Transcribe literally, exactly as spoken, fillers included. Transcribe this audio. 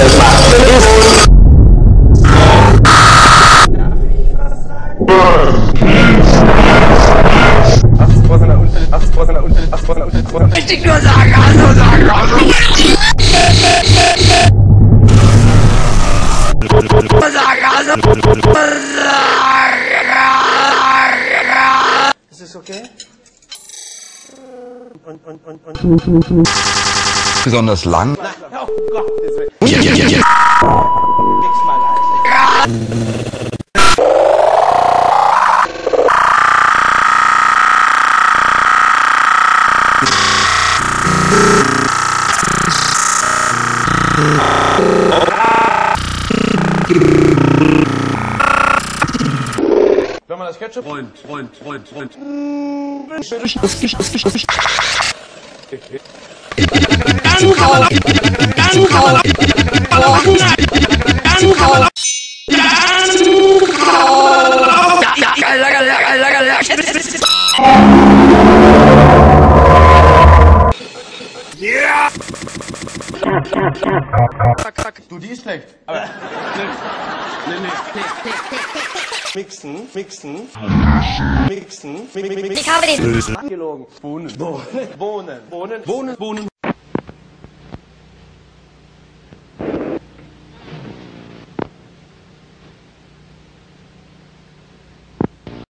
alles machen ist. achtzig Prozent Unfälle, achtzig Prozent Unfälle, achtzig Prozent Unfälle. Richtig nur sagen, also sagen, also. Sagen, also. Ist es okay? Und, und, und, und. Besonders lang. Oh Gott, Ja, ja, ja, ja. nix mal leise. Wenn man das Ketchup... Freund, Freund, Freund, Freund. Yeah! Du, die ist schlecht. Aber... Nee, nee, nee. Mixen, mixen, mixen, mi- mi- mi- Ich habe den. Gelogen. Bohnen. Bohnen. Bohnen. Bohnen. Bohnen, Bohnen.